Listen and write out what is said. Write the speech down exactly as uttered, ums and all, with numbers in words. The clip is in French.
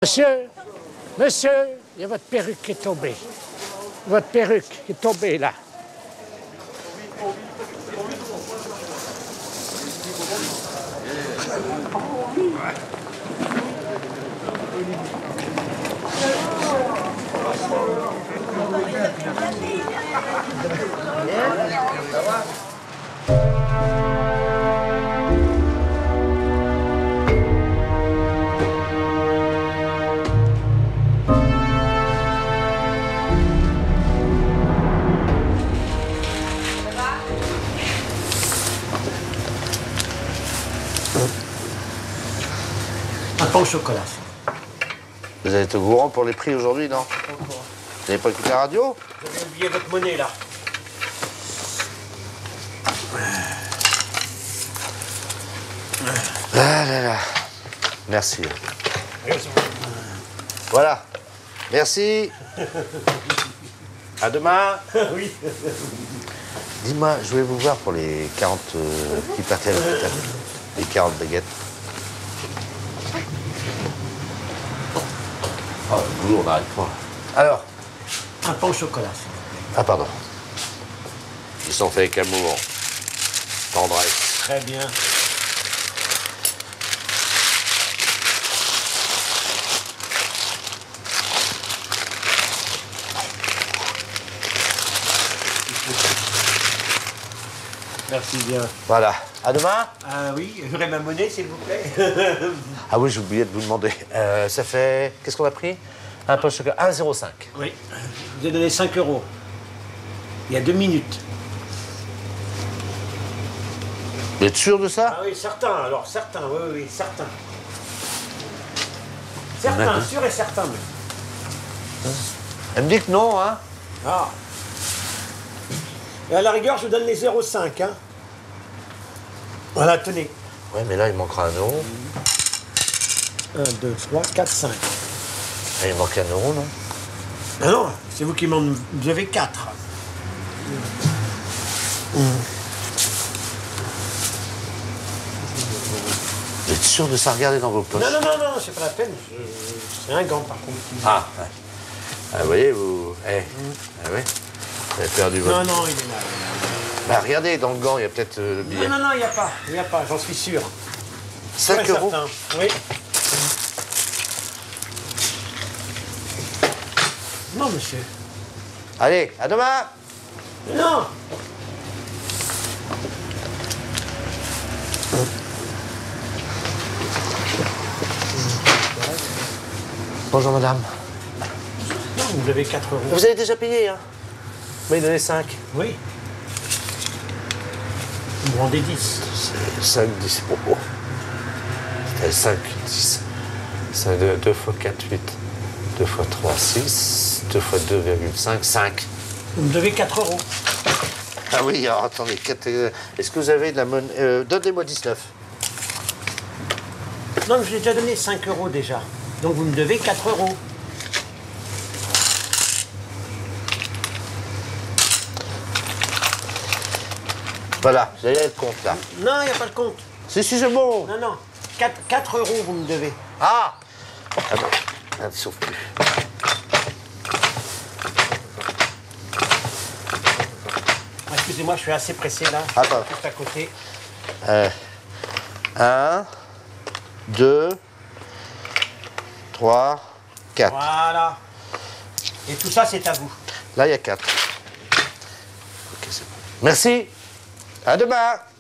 Monsieur, monsieur, il y a votre perruque qui est tombée. Votre perruque qui est tombée là. Un pain au chocolat. Vous avez été au courant pour les prix aujourd'hui, non? Vous n'avez pas écouté la radio? Vous avez oublié votre monnaie, là. Ah là là. Merci. Voilà. Merci. À demain. Oui. Dis-moi, je voulais vous voir pour les quarante euh, qui partaient à l'hôpital. Les quarante baguettes. Oh, le boulot, on n'arrive pas. Alors? Un pain au chocolat. Ah, pardon. Ils sont faits avec amour. Tendresse. Très bien. Merci bien. Voilà. À demain. Ah oui, j'aurai ma monnaie, s'il vous plaît. Ah oui, j'ai oublié de vous demander. Euh, ça fait... Qu'est-ce qu'on a pris? Un peu de chocolat. un zéro cinq. Oui. Je vous ai donné cinq euros. Il y a deux minutes. Vous êtes sûr de ça? Ah oui, certains, alors certains, oui, oui, certains. Certains, sûr et certains. Mais... Elle me dit que non, hein? Ah. Et à la rigueur, je vous donne les zéro cinq, hein. Voilà, tenez. Ouais, mais là, il manquera un euro. un, deux, trois, quatre, cinq. Ah, il manque un euro, non? Ah non, c'est vous qui m'en devez quatre. Mmh. Vous êtes sûr de ça? Regarder dans vos poches? Non, non, non, non, c'est pas la peine. C'est un gant, par contre. Ah, ouais. Ah, vous voyez, vous... Eh, mmh. Ah oui. Vous avez perdu votre... Non, non, il est là. Bah, regardez, dans le gant, il y a peut-être euh, le billet. Non, non, non, il n'y a pas. Il n'y a pas, j'en suis sûr. cinq euros? Certain. Oui. Non, monsieur. Allez, à demain. Non. Bonjour, madame. Non, vous avez quatre euros. Vous avez déjà payé, hein? Vous m'avez donné cinq. Oui. Vous me rendez dix. cinq, dix. Oh, oh. C'était cinq, dix. cinq, deux, deux fois quatre, huit. deux fois trois, six. deux fois deux virgule cinq, cinq. Vous me devez quatre euros. Ah oui, alors attendez. quatre, euh, est-ce que vous avez de la monnaie? Euh, Donnez-moi dix-neuf. Non, mais je vous ai déjà donné cinq euros déjà. Donc vous me devez quatre euros. Voilà, vous avez le compte là. Non, il n'y a pas de compte. Si, si, c'est bon. Non, non. quatre euros, vous me devez. Ah! Ah bon, ah, sauf plus. Ah, excusez-moi, je suis assez pressé là. Ah, pardon. Juste à côté. Euh, un, deux, trois, quatre. Voilà. Et tout ça, c'est à vous. Là, il y a quatre. Ok, c'est bon. Merci. À demain.